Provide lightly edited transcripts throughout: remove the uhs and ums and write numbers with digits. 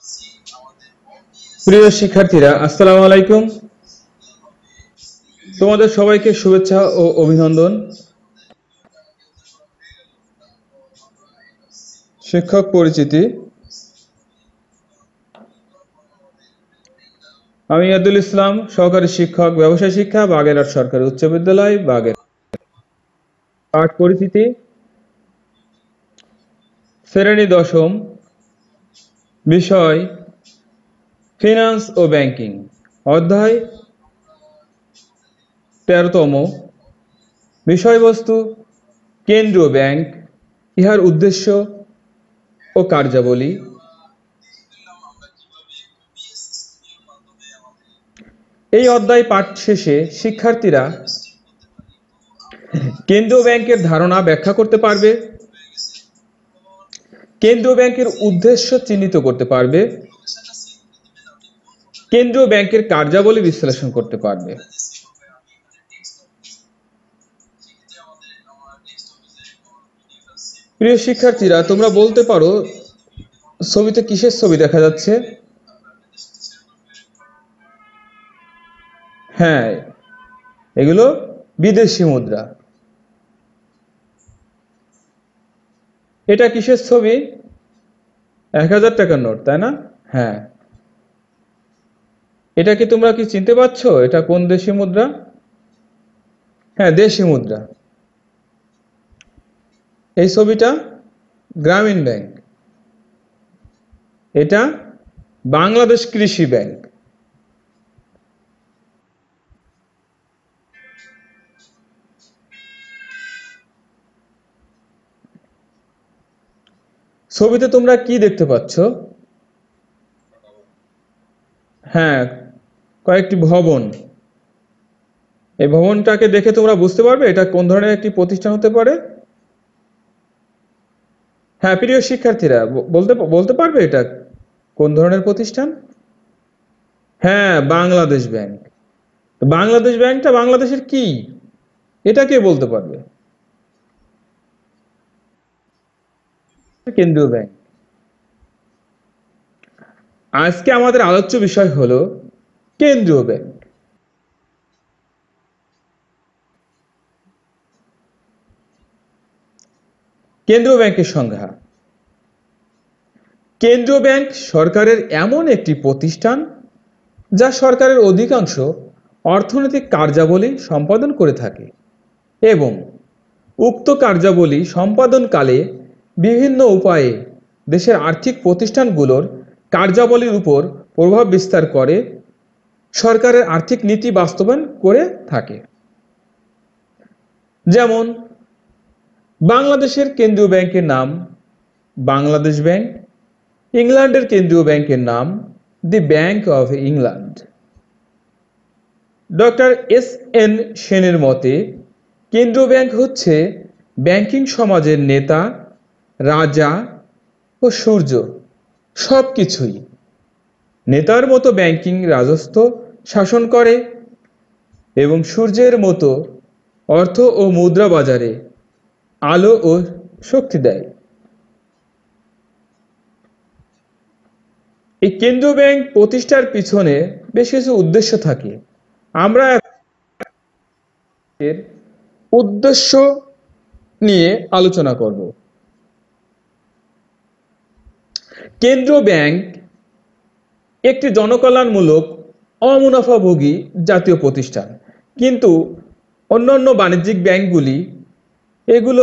প্রিয় শিক্ষার্থীরা, আসসালামু আলাইকুম। তোমাদের সবাইকে শুভেচ্ছা ও অভিনন্দন। শিক্ষক পরিচিতি। আমি আব্দুল ইসলাম, সহকারী শিক্ষক, ব্যবসায় শিক্ষা, বাগেরহাট সরকারি উচ্চ বিদ্যালয়, বাগেরহাট। পাঠ পরিচিতি, শ্রেণী দশম, বিষয় ফিন্যান্স ও ব্যাংকিং, অধ্যায় 13তম, বিষয়বস্তু কেন্দ্রীয় ব্যাংক, ইহার উদ্দেশ্য ও কার্যাবলী। এই অধ্যায় পাঠ শেষে শিক্ষার্থীরা কেন্দ্রীয় ব্যাংকের ধারণা ব্যাখ্যা করতে পারবে, কেন্দ্রীয় ব্যাংকের উদ্দেশ্য চিহ্নিত করতে পারবে, কেন্দ্রীয় ব্যাংকের কার্যাবলী বিশ্লেষণ করতে পারবে। প্রিয় শিক্ষার্থীরা, তোমরা বলতে পারো ছবিতে কিসের ছবি দেখা যাচ্ছে? হ্যাঁ, এগুলো বিদেশি মুদ্রা। এটা কিসের ছবি? 1000 টাকার নোট, তাই না? হ্যাঁ। এটা কি তোমরা কি চিনতে পারছো এটা কোন দেশি মুদ্রা? হ্যাঁ, দেশি মুদ্রা। এই ছবিটা গ্রামীণ ব্যাংক, এটা বাংলাদেশ কৃষি ব্যাংক। ছবিতে তোমরা কি দেখতে পাচ্ছ? হ্যাঁ, কয়েকটি ভবন। এই ভবনটাকে দেখে তোমরা বুঝতে পারবে এটা কোন ধরনের একটি প্রতিষ্ঠান হতে পারে? হ্যাঁ, প্রিয় শিক্ষার্থীরা, বলতে পারবে এটা কোন ধরনের প্রতিষ্ঠান? হ্যাঁ, বাংলাদেশ ব্যাংক। বাংলাদেশ ব্যাংকটা বাংলাদেশের কি, এটা কে বলতে পারবে? কেন্দ্রীয় ব্যাংক। আজকে আমাদের আলোচ্য বিষয় হলো কেন্দ্রীয় ব্যাংক। কেন্দ্রীয় ব্যাংকের সংজ্ঞা: কেন্দ্রীয় ব্যাংক সরকারের এমন একটি প্রতিষ্ঠান যা সরকারের অধিকাংশ অর্থনৈতিক কার্যাবলী সম্পাদন করে থাকে এবং উক্ত কার্যাবলী সম্পাদনকালে বিভিন্ন উপায়ে দেশের আর্থিক প্রতিষ্ঠানগুলোর কার্যাবলীর উপর প্রভাব বিস্তার করে সরকারের আর্থিক নীতি বাস্তবায়ন করে থাকে। যেমন বাংলাদেশের কেন্দ্রীয় ব্যাংকের নাম বাংলাদেশ ব্যাংক, ইংল্যান্ডের কেন্দ্রীয় ব্যাংকের নাম the bank of England. Doctor S N. সেনের মতে কেন্দ্রীয় ব্যাংক হচ্ছে ব্যাংকিং সমাজের নেতা, রাজা ও সূর্য, সব কিছুই। নেতার মতো ব্যাংকিং রাজস্ব শাসন করে এবং সূর্যের মতো অর্থ ও মুদ্রা বাজারে আলো ও শক্তি দেয়। এই কেন্দ্রীয় ব্যাংক প্রতিষ্ঠার পিছনে বেশ কিছু উদ্দেশ্য থাকে। আমরা এর উদ্দেশ্য নিয়ে আলোচনা করব। কেন্দ্রীয় ব্যাংক একটি জনকল্যাণমূলক অমুনাফাভোগী জাতীয় প্রতিষ্ঠান, কিন্তু অন্যান্য বাণিজ্যিক ব্যাংকগুলি এগুলো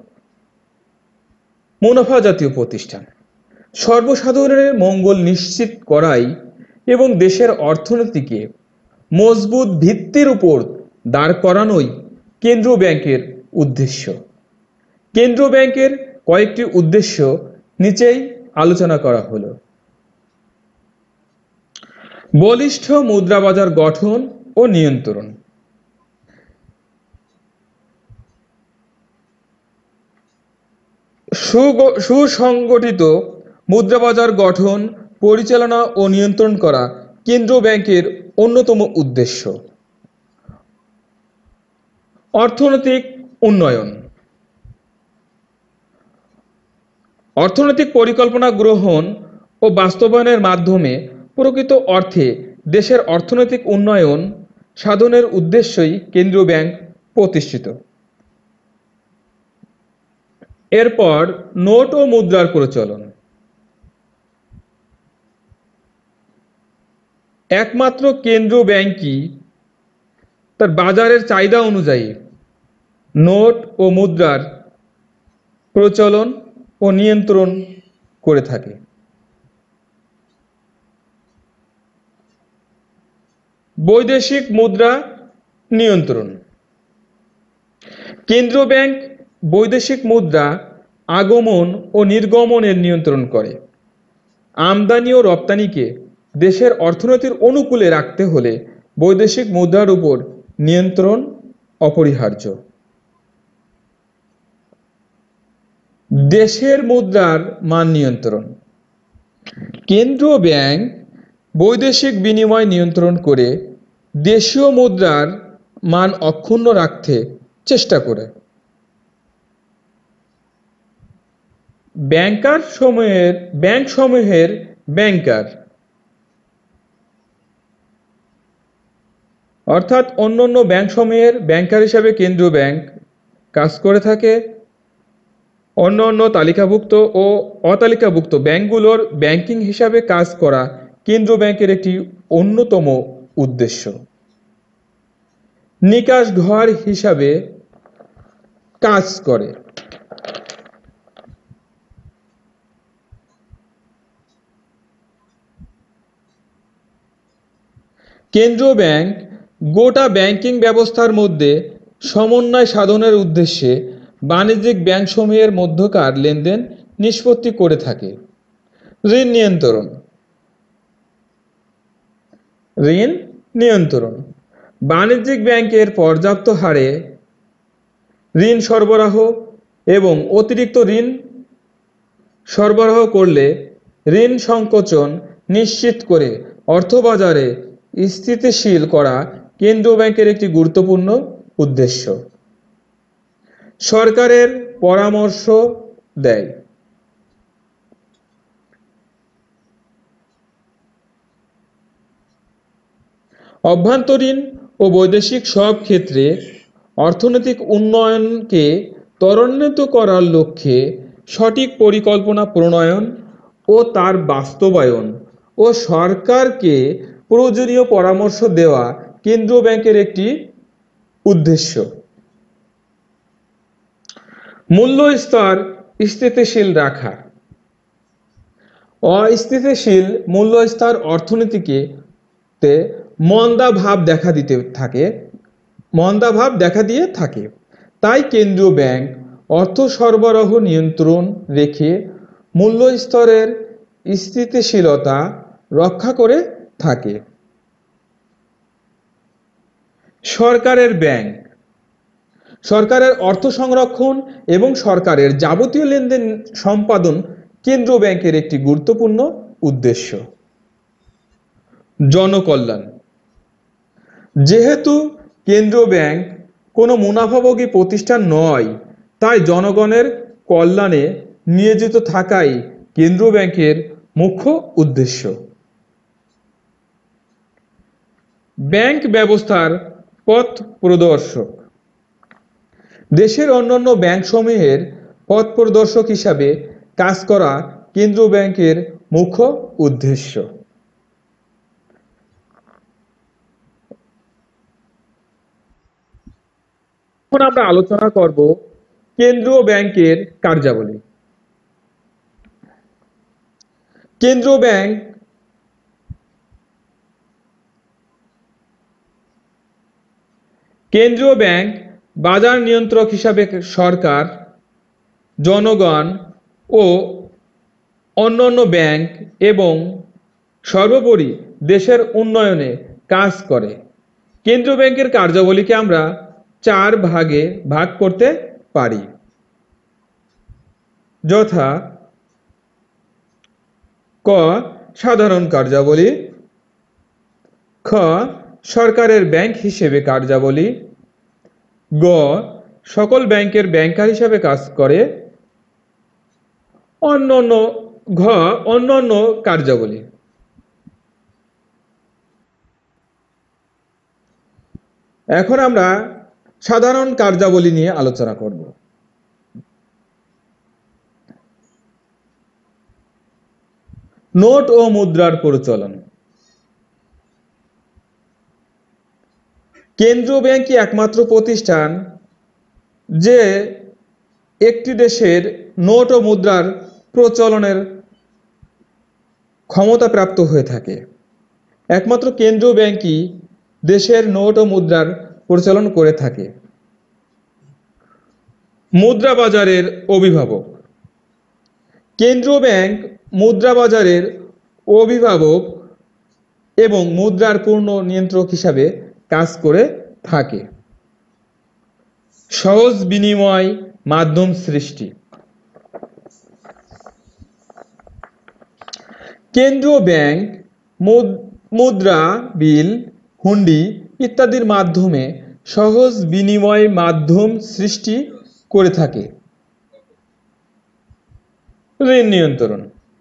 মুনাফা জাতীয় প্রতিষ্ঠান। সর্বসাধারণের মঙ্গল নিশ্চিত করাই এবং দেশের অর্থনীতিকে মজবুত ভিত্তির উপর দাঁড় করানোই কেন্দ্রীয় ব্যাংকের উদ্দেশ্য। কেন্দ্রীয় ব্যাংকের কয়েকটি উদ্দেশ্য নিচেই আলোচনা করা হলো। বলিষ্ঠ মুদ্রা বাজার গঠন ও নিয়ন্ত্রণ। সুসংগঠিত মুদ্রা বাজার গঠন, পরিচালনা ও নিয়ন্ত্রণ করা কেন্দ্রীয় ব্যাংকের অন্যতম উদ্দেশ্য। অর্থনৈতিক উন্নয়ন। অর্থনৈতিক পরিকল্পনা গ্রহণ ও বাস্তবায়নের মাধ্যমে প্রকৃত অর্থে দেশের অর্থনৈতিক উন্নয়ন সাধনের উদ্দেশ্যেই কেন্দ্রীয় ব্যাংক প্রতিষ্ঠিত। এরপর নোট ও মুদ্রার প্রচলন। একমাত্র কেন্দ্রীয় ব্যাংকই তার বাজারের চাহিদা অনুযায়ী নোট ও মুদ্রার প্রচলন ও নিয়ন্ত্রণ করে থাকে। বৈদেশিক মুদ্রা নিয়ন্ত্রণ। কেন্দ্রীয় ব্যাংক বৈদেশিক মুদ্রা আগমন ও নির্গমনের নিয়ন্ত্রণ করে। আমদানি ও রপ্তানিকে দেশের অর্থনীতির অনুকূলে রাখতে হলে বৈদেশিক মুদ্রার উপর নিয়ন্ত্রণ অপরিহার্য। দেশের মুদ্রার মান নিয়ন্ত্রণ। কেন্দ্রীয় ব্যাংক বৈদেশিক বিনিময় নিয়ন্ত্রণ করে দেশীয় মুদ্রার মান অক্ষুণ্ণ রাখতে চেষ্টা করে। ব্যাংকসমূহের ব্যাংকার অর্থাৎ অন্যান্য ব্যাংকসমূহের ব্যাংকার হিসাবে কেন্দ্রীয় ব্যাংক কাজ করে থাকে। অন্যান্য তালিকাভুক্ত ও অতালিকাভুক্ত ব্যাংকগুলোর ব্যাংকিং হিসাবে কাজ করা কেন্দ্রীয় ব্যাংকের একটি অন্যতম উদ্দেশ্য। নিকাশ ঘর হিসাবে কাজ করে। কেন্দ্রীয় ব্যাংক গোটা ব্যাংকিং ব্যবস্থার মধ্যে সমন্বয় সাধনের উদ্দেশ্যে বাণিজ্যিক ব্যাংকসমূহের মধ্যকার লেনদেন নিষ্পত্তি করে থাকে। ঋণ নিয়ন্ত্রণ। ঋণ নিয়ন্ত্রণ বাণিজ্যিক ব্যাংকের পর্যাপ্ত হারে ঋণ সরবরাহ এবং অতিরিক্ত ঋণ সরবরাহ করলে ঋণ সংকোচন নিশ্চিত করে অর্থবাজারে স্থিতিশীল করা কেন্দ্রীয় ব্যাংকের একটি গুরুত্বপূর্ণ উদ্দেশ্য। সরকারের পরামর্শ দেয়। অভ্যন্তরীণ ও বৈদেশিক সব ক্ষেত্রে অর্থনৈতিক উন্নয়নকে ত্বরান্বিত করার লক্ষ্যে সঠিক পরিকল্পনা প্রণয়ন ও তার বাস্তবায়ন ও সরকারকে প্রয়োজনীয় পরামর্শ দেওয়া কেন্দ্রীয় ব্যাংকের একটি উদ্দেশ্য। মূল্যস্তর স্থিতিশীল রাখা। অস্থিতিশীল মূল্যস্তর অর্থনীতিকে মন্দাভাব দেখা দিয়ে থাকে। তাই কেন্দ্রীয় ব্যাংক অর্থ সরবরাহ নিয়ন্ত্রণ রেখে মূল্যস্তরের স্থিতিশীলতা রক্ষা করে থাকে। সরকারের ব্যাংক সরকারের অর্থ সংরক্ষণ এবং সরকারের যাবতীয় লেনদেন সম্পাদন কেন্দ্রীয় ব্যাংকের একটি গুরুত্বপূর্ণ উদ্দেশ্য। জনকল্যাণ। যেহেতু কেন্দ্রীয় ব্যাংক কোনো মুনাফাভোগী প্রতিষ্ঠান নয়, তাই জনগণের কল্যাণে নিয়োজিত থাকাই কেন্দ্রীয় ব্যাংকের মুখ্য উদ্দেশ্য। ব্যাংক ব্যবস্থার পথ প্রদর্শক। দেশের অন্যান্য ব্যাংকসমূহের পথ প্রদর্শক হিসাবে কাজ করা কেন্দ্রীয় ব্যাংকের মুখ্য উদ্দেশ্য। এখন আমরা আলোচনা করব কেন্দ্রীয় ব্যাংকের কার্যাবলী। কেন্দ্রীয় ব্যাংক বাজার নিয়ন্ত্রক হিসাবে সরকার, জনগণ ও অন্যান্য ব্যাংক এবং সর্বোপরি দেশের উন্নয়নে কাজ করে। কেন্দ্রীয় ব্যাংকের কার্যাবলীকে আমরা 4 ভাগে ভাগ করতে পারি, যথা ক সাধারণ কার্যাবলী, খ সরকারের ব্যাংক হিসেবে কার্যাবলী, গ সকল ব্যাংকের ব্যাংকার হিসাবে কাজ করে, অন্যান্য ঘ অন্যান্য কার্যাবলী। এখন আমরা সাধারণ কার্যাবলী নিয়ে আলোচনা করব। নোট ও মুদ্রার প্রচলন। কেন্দ্রীয় ব্যাংকই একমাত্র প্রতিষ্ঠান যে একটি দেশের নোট ও মুদ্রার প্রচলনের ক্ষমতাপ্রাপ্ত হয়ে থাকে। একমাত্র কেন্দ্রীয় ব্যাংকই দেশের নোট ও মুদ্রার প্রচলন করে থাকে। মুদ্রা বাজারের অভিভাবক। কেন্দ্রীয় ব্যাংক মুদ্রা বাজারের অভিভাবক এবং মুদ্রার পূর্ণ নিয়ন্ত্রক হিসাবে কাজ করে থাকে। সহজ বিনিময় মাধ্যম সৃষ্টি। কেন্দ্রীয় ব্যাংক মুদ্রা, বিল, হুন্ডি ইত্যাদির মাধ্যমে সহজ বিনিময় মাধ্যম সৃষ্টি করে থাকে। ঋণ নিয়ন্ত্রণ।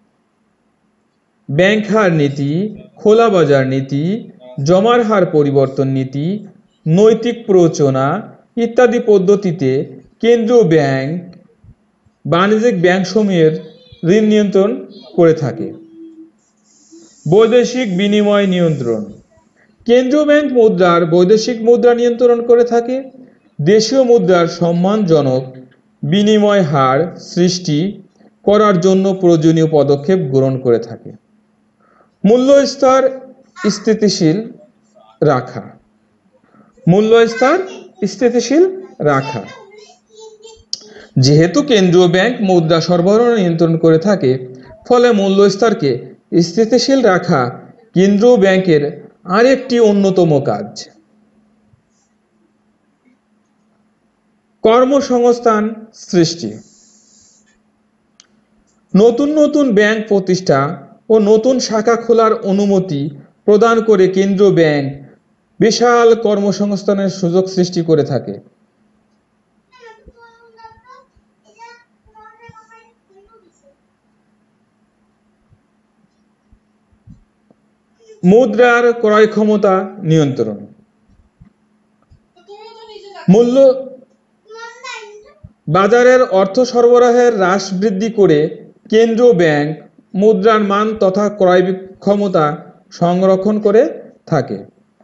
ব্যাংক হার নীতি, খোলা বাজার নীতি, জমার হার পরিবর্তন নীতি, নৈতিক প্ররোচনা ইত্যাদি পদ্ধতিতে কেন্দ্রীয় ব্যাংক বাণিজ্যিক ব্যাংকসমূহের ঋণ নিয়ন্ত্রণ করে থাকে। বৈদেশিক বিনিময় নিয়ন্ত্রণ। কেন্দ্রীয় ব্যাংক মুদ্রার বৈদেশিক মুদ্রা নিয়ন্ত্রণ করে থাকে। দেশীয় মুদ্রার সম্মানজনক বিনিময় হার সৃষ্টি করার জন্য প্রয়োজনীয় পদক্ষেপ গ্রহণ করে থাকে। মূল্যস্তর স্থিতিশীল রাখা। মূল্যস্তর স্থিতিশীল রাখা। যেহেতু কেন্দ্রীয় ব্যাংক মুদ্রা সরবরাহ নিয়ন্ত্রণ করে থাকে, ফলে মূল্যস্তরকে স্থিতিশীল রাখা কেন্দ্রীয় ব্যাংকের আরেকটি অন্যতম কাজ। কর্মসংস্থান সৃষ্টি। নতুন নতুন ব্যাংক প্রতিষ্ঠা ও নতুন শাখা খোলার অনুমতি প্রদান করে কেন্দ্রীয় ব্যাংক বিশাল কর্মসংস্থানের সুযোগ সৃষ্টি করে থাকে। মুদ্রার ক্রয় ক্ষমতা নিয়ন্ত্রণ। মূল্য বাজারের অর্থ সরবরাহের হ্রাস বৃদ্ধি করে কেন্দ্রীয় ব্যাংক মুদ্রার মান তথা ক্রয় ক্ষমতা সংরক্ষণ করে থাকে।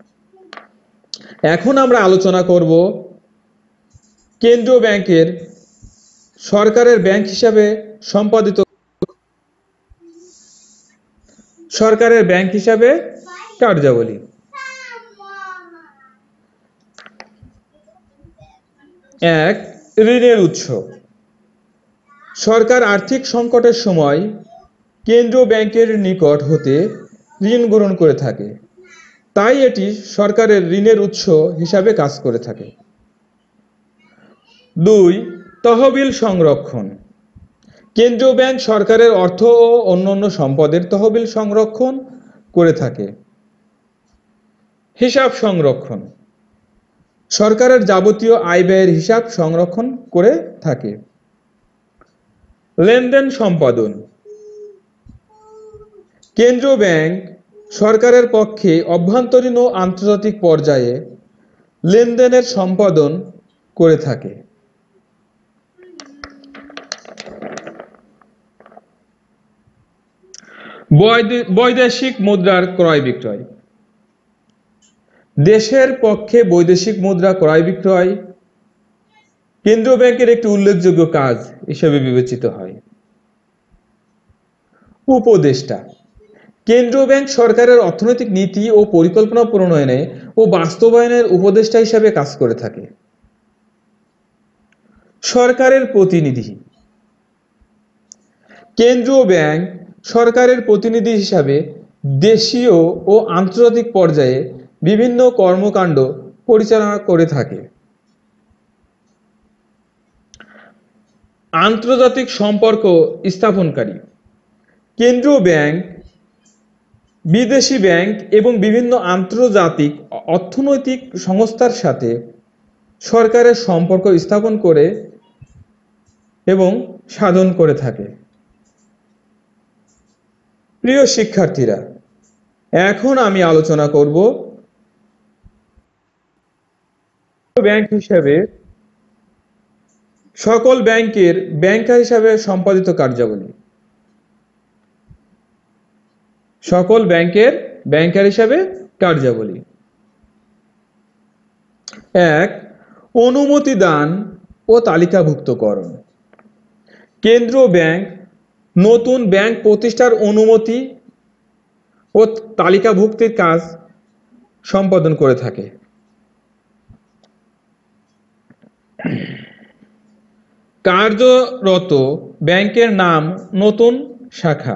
এখন আমরা আলোচনা করব কেন্দ্রীয় ব্যাংকের সরকারের ব্যাংক হিসাবে সম্পাদিত সরকারের ব্যাংক হিসাবে কার্যাবলী। এক, ঋণের উৎস। সরকার আর্থিক সংকটের সময় কেন্দ্রীয় ব্যাংকের নিকট হতে ঋণ গ্রহণ করে থাকে, তাই এটি সরকারের ঋণের উৎস হিসাবে কাজ করে থাকে। দুই, তহবিল সংরক্ষণ। কেন্দ্রীয় ব্যাংক সরকারের অর্থ ও অন্যান্য সম্পদের তহবিল সংরক্ষণ করে থাকে। হিসাব সংরক্ষণ। সরকারের যাবতীয় আয় ব্যয়ের হিসাব সংরক্ষণ করে থাকে। লেনদেন সম্পাদন। কেন্দ্রীয় ব্যাংক সরকারের পক্ষে অভ্যন্তরীণ ও আন্তর্জাতিক পর্যায়ে লেনদেনের সম্পাদন করে থাকে। বৈদেশিক মুদ্রার ক্রয় বিক্রয়। দেশের পক্ষে বৈদেশিক মুদ্রা ক্রয় বিক্রয় কেন্দ্রীয় ব্যাংকের একটি উল্লেখযোগ্য কাজ হিসেবে বিবেচিত হয়। উপদেষ্টা। কেন্দ্রীয় ব্যাংক সরকারের অর্থনৈতিক নীতি ও পরিকল্পনা প্রণয়নে ও বাস্তবায়নের উপদেষ্টা হিসাবে কাজ করে থাকে। সরকারের প্রতিনিধি। কেন্দ্রীয় ব্যাংক সরকারের প্রতিনিধি হিসাবে দেশীয় ও আন্তর্জাতিক পর্যায়ে বিভিন্ন কর্মকাণ্ড পরিচালনা করে থাকে। আন্তর্জাতিক সম্পর্ক স্থাপনকারী। কেন্দ্রীয় ব্যাংক বিদেশি ব্যাংক এবং বিভিন্ন আন্তর্জাতিক অর্থনৈতিক সংস্থার সাথে সরকারের সম্পর্ক স্থাপন করে এবং সাধন করে থাকে। প্রিয় শিক্ষার্থীরা, এখন আমি আলোচনা করব ব্যাংক হিসাবে সকল ব্যাংকের ব্যাংকার হিসাবে সম্পাদিত কার্যাবলী। সকল ব্যাংকের ব্যাংকার হিসাবে কার্যাবলী। 1. অনুমতি দান ও তালিকাভুক্তকরণ। কেন্দ্রীয় ব্যাংক নতুন ব্যাংক প্রতিষ্ঠার অনুমতি ও তালিকাভুক্তির কাজ সম্পাদন করে থাকে। কার্যরত ব্যাংকের নাম নতুন শাখা।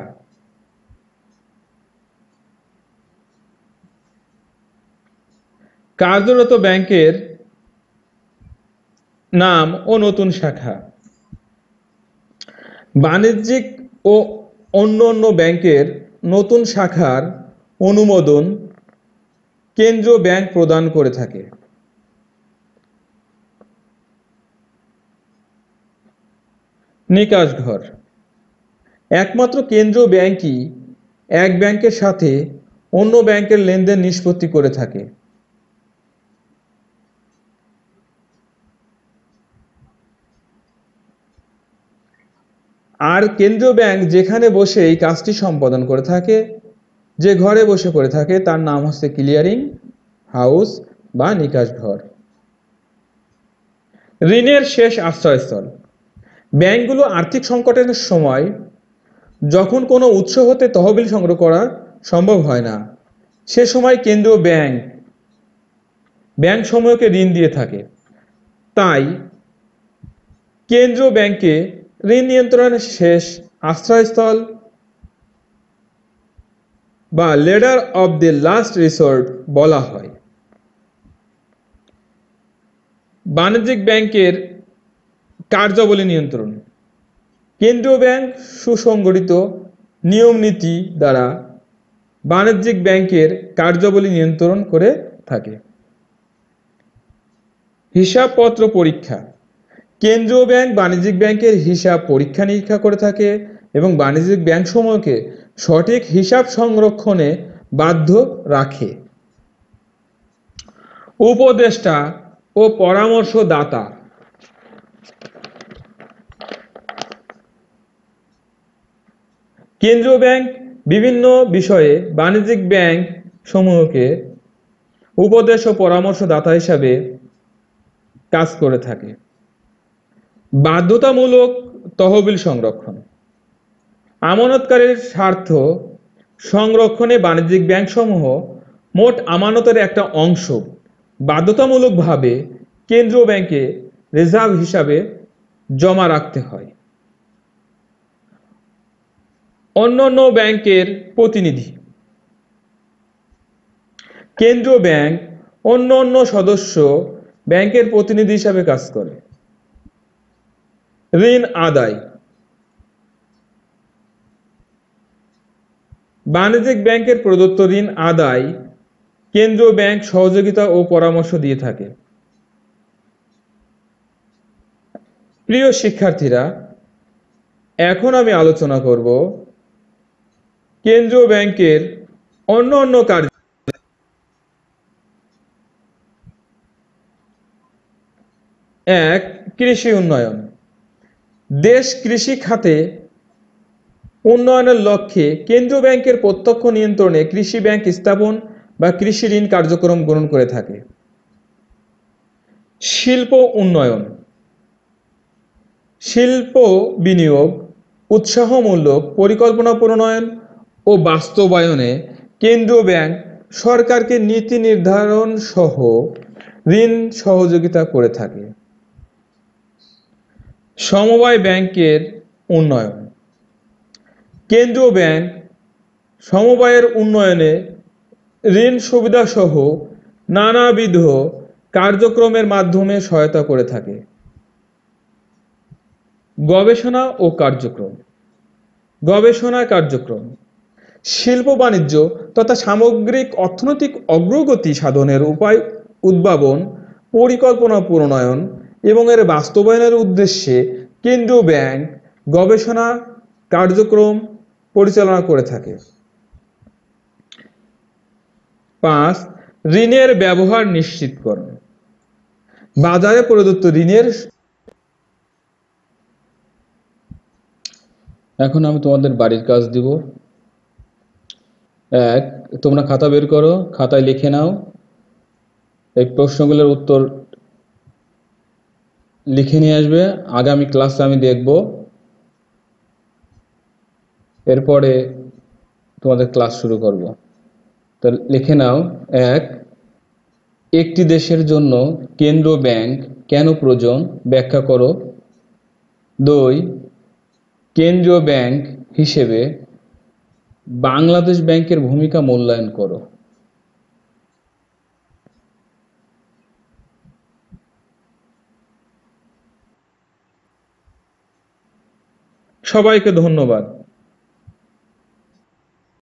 কার্যরত ব্যাংকের নাম ও নতুন শাখা। বাণিজ্যিক ও অন্যান্য ব্যাংকের নতুন শাখার অনুমোদন কেন্দ্রীয় ব্যাংক প্রদান করে থাকে। নিকাশ ঘর। একমাত্র কেন্দ্রীয় ব্যাংকই এক ব্যাংকের সাথে অন্য ব্যাংকের লেনদেন নিষ্পত্তি করে থাকে। আর কেন্দ্রীয় ব্যাংক যেখানে বসে এই কাজটি সম্পাদন করে থাকে, যে ঘরে বসে করে থাকে, তার নাম হচ্ছে ক্লিয়ারিং হাউস বা নিকাশ ঘর। ঋণের শেষ আশ্রয়স্থল। ব্যাংকগুলো আর্থিক সংকটের সময় যখন কোনো উৎস হতে তহবিল সংগ্রহ করা সম্ভব হয় না, সে সময় কেন্দ্রীয় ব্যাংক সমূহকে ঋণ দিয়ে থাকে। তাই কেন্দ্রীয় ব্যাংকে ঋণ নিয়ন্ত্রণের শেষ আশ্রয়স্থল বা lender of the last resort বলা হয়। বাণিজ্যিক ব্যাংকের কার্যাবলী নিয়ন্ত্রণ। কেন্দ্রীয় ব্যাংক সুসংগঠিত নিয়ম নীতি দ্বারা বাণিজ্যিক ব্যাংকের কার্যাবলী নিয়ন্ত্রণ করে থাকে। হিসাবপত্র পরীক্ষা। কেন্দ্রীয় ব্যাংক বাণিজ্যিক ব্যাংকের হিসাব পরীক্ষা নিরীক্ষা করে থাকে এবং বাণিজ্যিক ব্যাংকসমূহকে সঠিক হিসাব সংরক্ষণে বাধ্য রাখে। উপদেষ্টা ও পরামর্শদাতা। কেন্দ্রীয় ব্যাংক বিভিন্ন বিষয়ে বাণিজ্যিক ব্যাংক সমূহকে উপদেশ ও পরামর্শদাতা হিসাবে কাজ করে থাকে। বাধ্যতামূলক তহবিল সংরক্ষণ। আমানতকারীর স্বার্থ সংরক্ষণে বাণিজ্যিক ব্যাংক সমূহ মোট আমানতের একটা অংশ বাধ্যতামূলকভাবে কেন্দ্রীয় ব্যাংকে রিজার্ভ হিসাবে জমা রাখতে হয়। অন্যান্য ব্যাংকের প্রতিনিধি। কেন্দ্রীয় ব্যাংক অন্যান্য সদস্য ব্যাংকের প্রতিনিধি হিসাবে কাজ করে। ঋণ আদায়। বাণিজ্যিক ব্যাংকের প্রদত্ত ঋণ আদায় কেন্দ্রীয় ব্যাংক সহযোগিতা ও পরামর্শ দিয়ে থাকে। প্রিয় শিক্ষার্থীরা, এখন আমি আলোচনা করব কেন্দ্রীয় ব্যাংকের অন্যান্য কার্য। 1. কৃষি উন্নয়ন। দেশ কৃষি খাতে উন্নয়নের লক্ষ্যে কেন্দ্রীয় ব্যাংকের প্রত্যক্ষ নিয়ন্ত্রণে কৃষি ব্যাংক স্থাপন বা কৃষি ঋণ কার্যক্রম গ্রহণ করে থাকে। শিল্প উন্নয়ন। শিল্প বিনিয়োগ উৎসাহমূলক পরিকল্পনা প্রণয়ন ও বাস্তবায়নে কেন্দ্রীয় ব্যাংক সরকারকে নীতি নির্ধারণ সহ ঋণ সহযোগিতা করে থাকে। সমবায় ব্যাংকের উন্নয়ন। কেন্দ্রীয় ব্যাংক সমবায়ের উন্নয়নে ঋণ সুবিধা সহ নানাবিধ কার্যক্রমের মাধ্যমে সহায়তা করে থাকে। গবেষণা ও কার্যক্রম। গবেষণা কার্যক্রম শিল্প বাণিজ্য তথা সামগ্রিক অর্থনৈতিক অগ্রগতি সাধনের উপায় উদ্ভাবন, পরিকল্পনা প্রণয়ন এবং এর বাস্তবায়নের উদ্দেশ্যে কেন্দ্রীয় ব্যাংক গবেষণা কার্যক্রম পরিচালনা করে থাকে। 5. ঋণের ব্যবহার নিশ্চিতকরণ। বাজারে প্রদত্ত ঋণের এখন আমি তোমাদের বাড়ির কাজ দিব। 1. তোমরা খাতা বের করো, খাতায় লিখে নাও এই প্রশ্নগুলোর উত্তর লিখে নিয়ে আসবে। আগামী ক্লাসে আমি দেখব, এরপরে তোমাদের ক্লাস শুরু করব। তো লিখে নাও। 1. একটি দেশের জন্য কেন্দ্রীয় ব্যাংক কেন প্রয়োজন ব্যাখ্যা করো। 2. কেন্দ্রীয় ব্যাংক হিসেবে বাংলাদেশ ব্যাংকের ভূমিকা মূল্যায়ন করো। সবাইকে ধন্যবাদ।